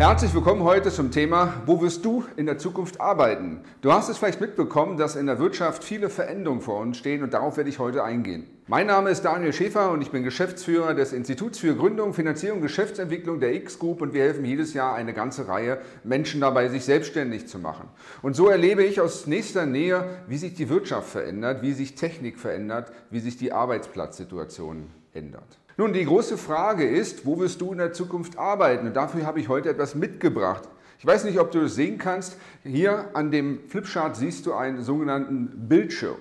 Herzlich willkommen heute zum Thema, wo wirst du in der Zukunft arbeiten? Du hast es vielleicht mitbekommen, dass in der Wirtschaft viele Veränderungen vor uns stehen und darauf werde ich heute eingehen. Mein Name ist Daniel Schäfer und ich bin Geschäftsführer des Instituts für Gründung, Finanzierung und Geschäftsentwicklung der X-Group und wir helfen jedes Jahr eine ganze Reihe Menschen dabei, sich selbstständig zu machen. Und so erlebe ich aus nächster Nähe, wie sich die Wirtschaft verändert, wie sich Technik verändert, wie sich die Arbeitsplatzsituation ändert. Nun, die große Frage ist, wo wirst du in der Zukunft arbeiten? Und dafür habe ich heute etwas mitgebracht. Ich weiß nicht, ob du es sehen kannst. Hier an dem Flipchart siehst du einen sogenannten Bildschirm.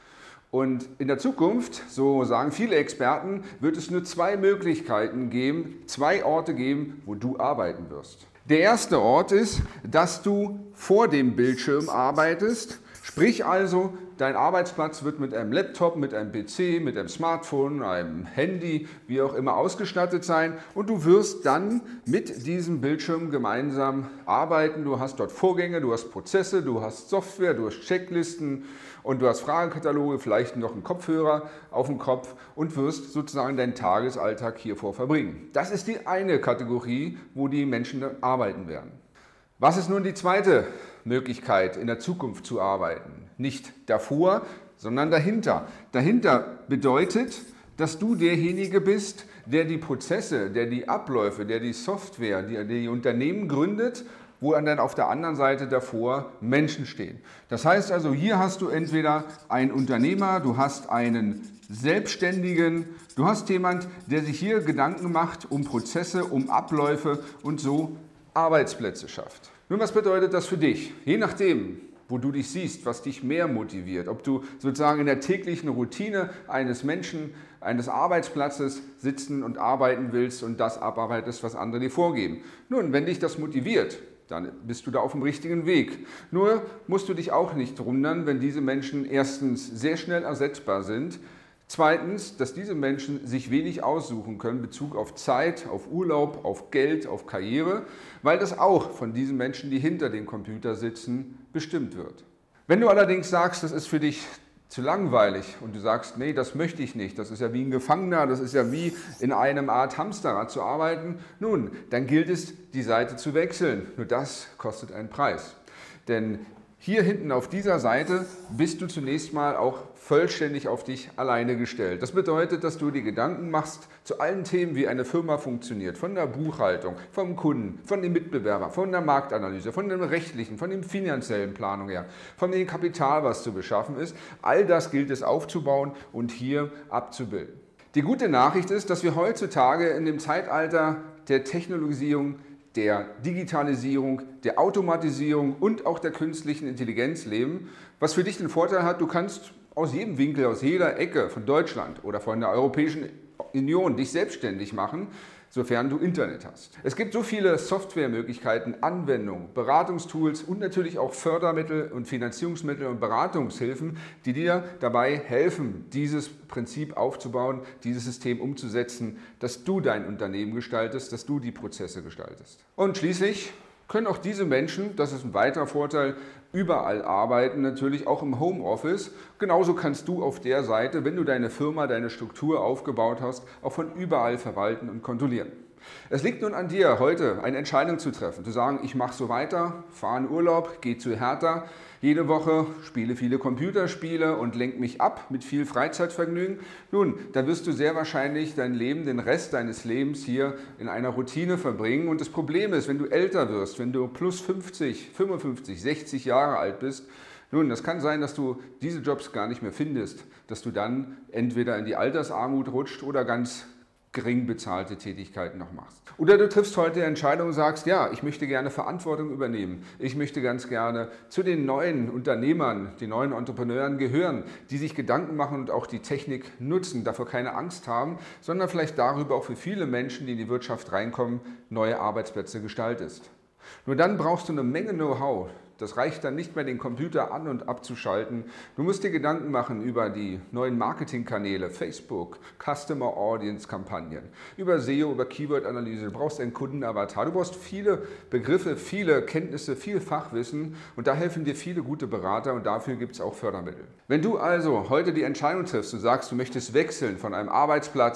Und in der Zukunft, so sagen viele Experten, wird es nur zwei Möglichkeiten geben, zwei Orte geben, wo du arbeiten wirst. Der erste Ort ist, dass du vor dem Bildschirm arbeitest. Sprich also, dein Arbeitsplatz wird mit einem Laptop, mit einem PC, mit einem Smartphone, einem Handy, wie auch immer ausgestattet sein und du wirst dann mit diesem Bildschirm gemeinsam arbeiten. Du hast dort Vorgänge, du hast Prozesse, du hast Software, du hast Checklisten und du hast Fragenkataloge, vielleicht noch einen Kopfhörer auf dem Kopf und wirst sozusagen deinen Tagesalltag hiervor verbringen. Das ist die eine Kategorie, wo die Menschen arbeiten werden. Was ist nun die zweite Möglichkeit, in der Zukunft zu arbeiten? Nicht davor, sondern dahinter. Dahinter bedeutet, dass du derjenige bist, der die Prozesse, der die Abläufe, der die Software, der die Unternehmen gründet, wo dann auf der anderen Seite davor Menschen stehen. Das heißt also, hier hast du entweder einen Unternehmer, du hast einen Selbstständigen, du hast jemand, der sich hier Gedanken macht um Prozesse, um Abläufe und so Arbeitsplätze schafft. Nun, was bedeutet das für dich? Je nachdem, wo du dich siehst, was dich mehr motiviert, ob du sozusagen in der täglichen Routine eines Menschen, eines Arbeitsplatzes sitzen und arbeiten willst und das abarbeitest, was andere dir vorgeben. Nun, wenn dich das motiviert, dann bist du da auf dem richtigen Weg. Nur musst du dich auch nicht wundern, wenn diese Menschen erstens sehr schnell ersetzbar sind, zweitens, dass diese Menschen sich wenig aussuchen können in Bezug auf Zeit, auf Urlaub, auf Geld, auf Karriere, weil das auch von diesen Menschen, die hinter dem Computer sitzen, bestimmt wird. Wenn du allerdings sagst, das ist für dich zu langweilig und du sagst, nee, das möchte ich nicht, das ist ja wie ein Gefangener, das ist ja wie in einem Art Hamsterrad zu arbeiten, nun, dann gilt es, die Seite zu wechseln. Nur das kostet einen Preis. Denn hier hinten auf dieser Seite bist du zunächst mal auch vollständig auf dich alleine gestellt. Das bedeutet, dass du dir Gedanken machst zu allen Themen, wie eine Firma funktioniert, von der Buchhaltung, vom Kunden, von dem Mitbewerber, von der Marktanalyse, von dem rechtlichen, von der finanziellen Planung her, von dem Kapital, was zu beschaffen ist. All das gilt es aufzubauen und hier abzubilden. Die gute Nachricht ist, dass wir heutzutage in dem Zeitalter der Technologisierung, der Digitalisierung, der Automatisierung und auch der künstlichen Intelligenz leben, was für dich den Vorteil hat, du kannst aus jedem Winkel, aus jeder Ecke von Deutschland oder von der Europäischen Union dich selbstständig machen, sofern du Internet hast. Es gibt so viele Softwaremöglichkeiten, Anwendungen, Beratungstools und natürlich auch Fördermittel und Finanzierungsmittel und Beratungshilfen, die dir dabei helfen, dieses Prinzip aufzubauen, dieses System umzusetzen, dass du dein Unternehmen gestaltest, dass du die Prozesse gestaltest. Und schließlich können auch diese Menschen, das ist ein weiterer Vorteil, überall arbeiten, natürlich auch im Homeoffice. Genauso kannst du auf der Seite, wenn du deine Firma, deine Struktur aufgebaut hast, auch von überall verwalten und kontrollieren. Es liegt nun an dir, heute eine Entscheidung zu treffen, zu sagen, ich mache so weiter, fahre in Urlaub, gehe zu Hertha, jede Woche spiele viele Computerspiele und lenke mich ab mit viel Freizeitvergnügen. Nun, dann wirst du sehr wahrscheinlich dein Leben, den Rest deines Lebens hier in einer Routine verbringen. Und das Problem ist, wenn du älter wirst, wenn du plus 50, 55, 60 Jahre alt bist, nun, das kann sein, dass du diese Jobs gar nicht mehr findest, dass du dann entweder in die Altersarmut rutscht oder ganz gering bezahlte Tätigkeiten noch machst. Oder du triffst heute die Entscheidung und sagst, ja, ich möchte gerne Verantwortung übernehmen. Ich möchte ganz gerne zu den neuen Unternehmern, den neuen Entrepreneuren gehören, die sich Gedanken machen und auch die Technik nutzen, davor keine Angst haben, sondern vielleicht darüber auch für viele Menschen, die in die Wirtschaft reinkommen, neue Arbeitsplätze gestaltest. Nur dann brauchst du eine Menge Know-how. Das reicht dann nicht mehr, den Computer an- und abzuschalten. Du musst dir Gedanken machen über die neuen Marketingkanäle, Facebook, Customer Audience Kampagnen, über SEO, über Keyword-Analyse. Du brauchst einen Kundenavatar. Du brauchst viele Begriffe, viele Kenntnisse, viel Fachwissen und da helfen dir viele gute Berater und dafür gibt es auch Fördermittel. Wenn du also heute die Entscheidung triffst und sagst, du möchtest wechseln von einem Arbeitsplatz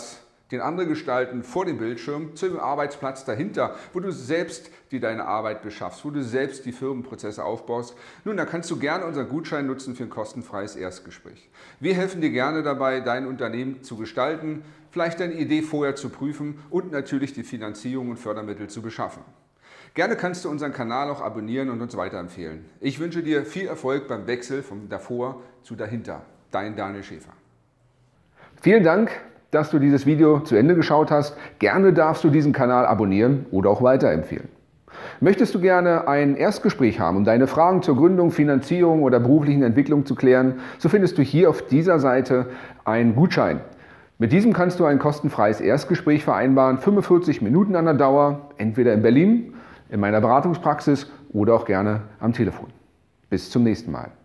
Den andere gestalten vor dem Bildschirm zu dem Arbeitsplatz dahinter, wo du selbst dir deine Arbeit beschaffst, wo du selbst die Firmenprozesse aufbaust. Nun, da kannst du gerne unseren Gutschein nutzen für ein kostenfreies Erstgespräch. Wir helfen dir gerne dabei, dein Unternehmen zu gestalten, vielleicht deine Idee vorher zu prüfen und natürlich die Finanzierung und Fördermittel zu beschaffen. Gerne kannst du unseren Kanal auch abonnieren und uns weiterempfehlen. Ich wünsche dir viel Erfolg beim Wechsel von davor zu dahinter. Dein Daniel Schäfer. Vielen Dank, dass du dieses Video zu Ende geschaut hast. Gerne darfst du diesen Kanal abonnieren oder auch weiterempfehlen. Möchtest du gerne ein Erstgespräch haben, um deine Fragen zur Gründung, Finanzierung oder beruflichen Entwicklung zu klären, so findest du hier auf dieser Seite einen Gutschein. Mit diesem kannst du ein kostenfreies Erstgespräch vereinbaren, 45 Minuten an der Dauer, entweder in Berlin, in meiner Beratungspraxis oder auch gerne am Telefon. Bis zum nächsten Mal.